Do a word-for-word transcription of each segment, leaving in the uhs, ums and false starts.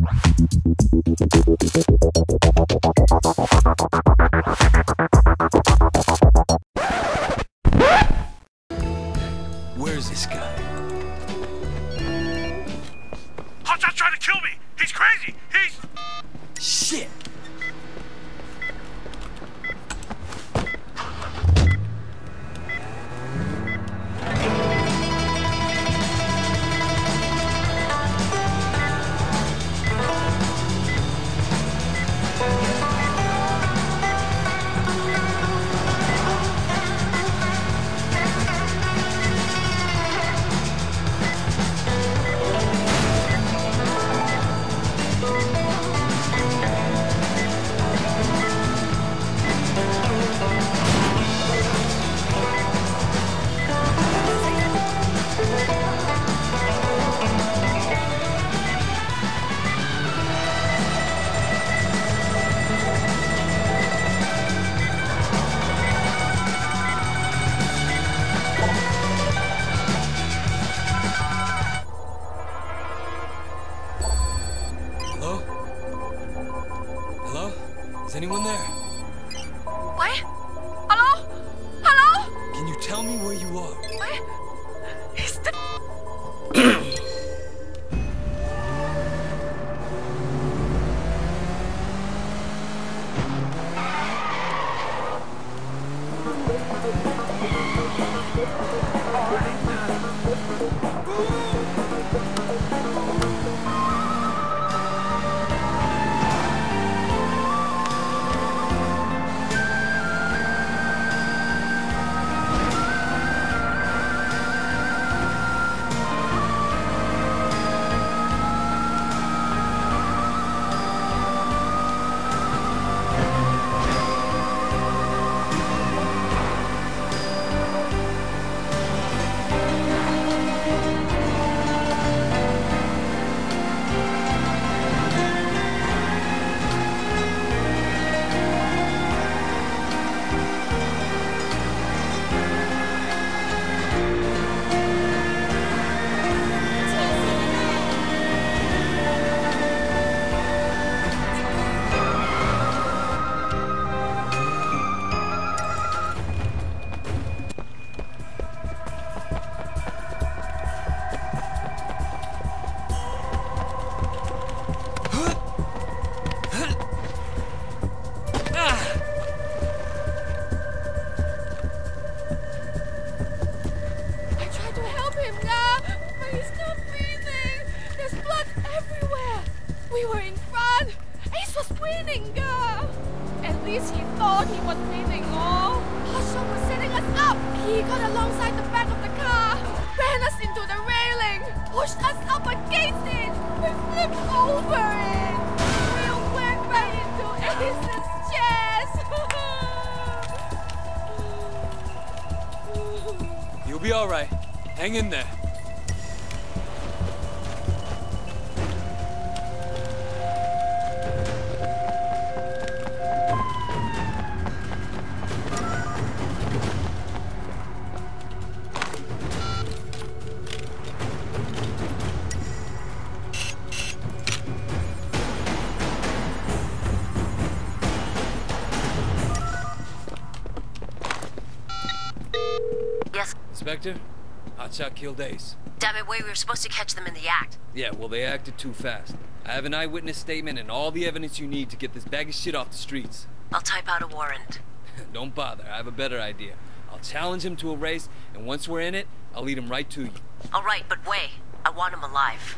Where's this guy? Hotshot's trying to kill me! He's crazy! He's... Shit! Is anyone there? Wei? Hello? Hello? Can you tell me where you are? Wei? Is the... We were in front. Ace was winning, girl. At least he thought he was winning, oh. Hotshot was setting us up. He got alongside the back of the car, ran us into the railing, pushed us up against it. We flipped over it. We went right into Ace's chest. You'll be all right. Hang in there. Yes. Inspector, Hotshot killed Ace. Damn it, Wei, we were supposed to catch them in the act. Yeah, well, they acted too fast. I have an eyewitness statement and all the evidence you need to get this bag of shit off the streets. I'll type out a warrant. Don't bother, I have a better idea. I'll challenge him to a race, and once we're in it, I'll lead him right to you. All right, but Wei, I want him alive.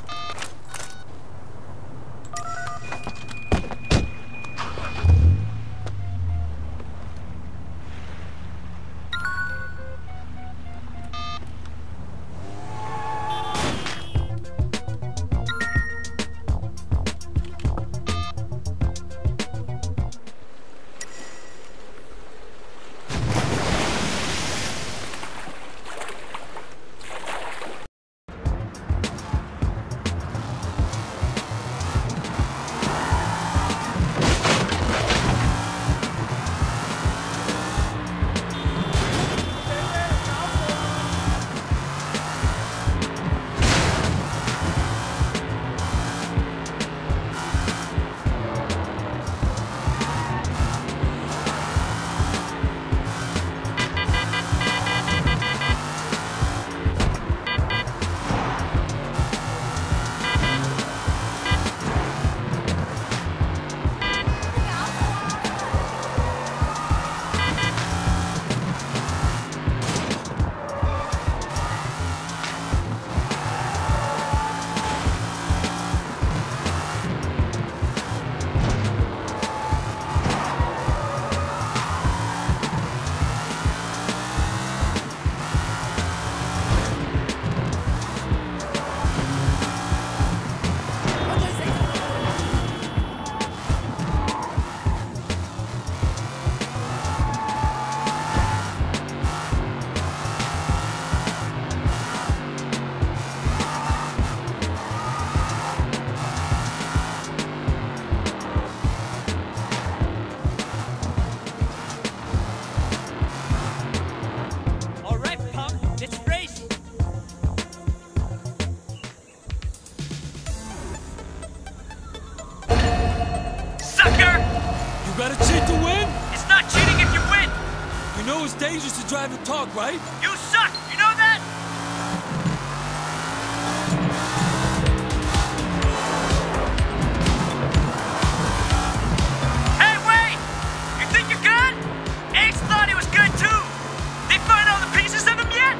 You gotta cheat to win? It's not cheating if you win! You know it's dangerous to drive and talk, right? You suck! You know that? Hey, wait! You think you're good? Ace thought he was good too! They find all the pieces of him yet?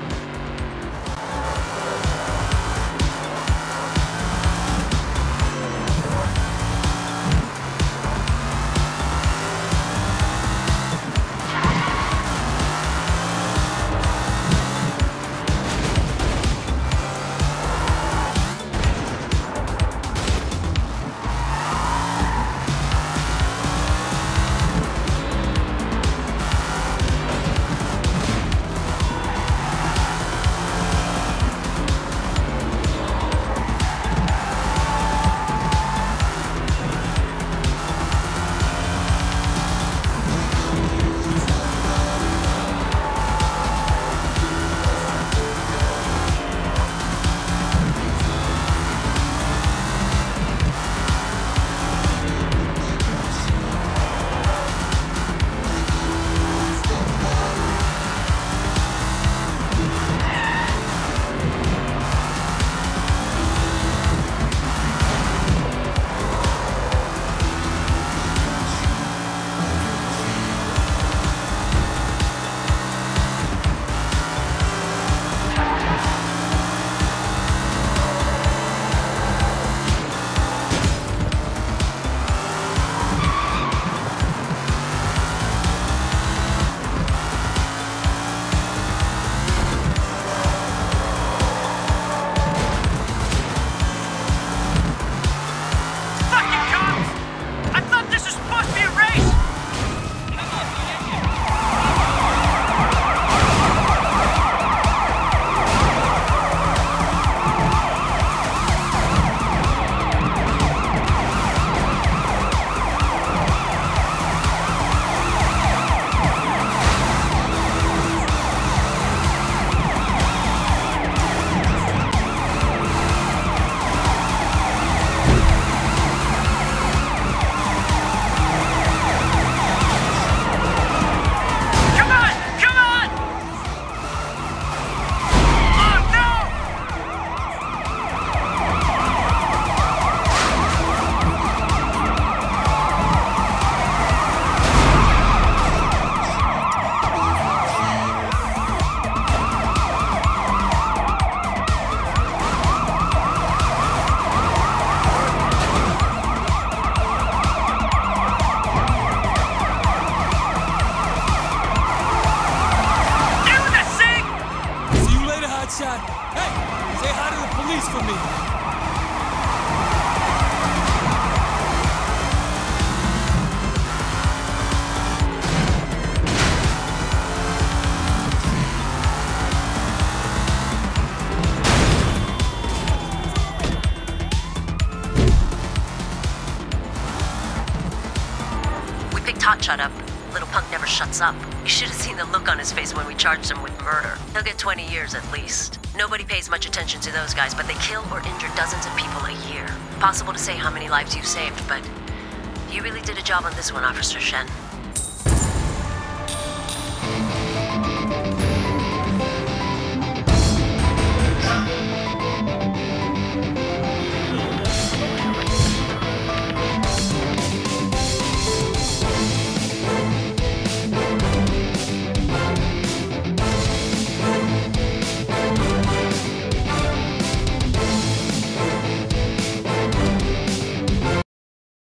Shut up. Little punk never shuts up. You should have seen the look on his face when we charged him with murder. He'll get twenty years at least. Nobody pays much attention to those guys, but they kill or injure dozens of people a year. Possible to say how many lives you saved, but you really did a job on this one, Officer Shen.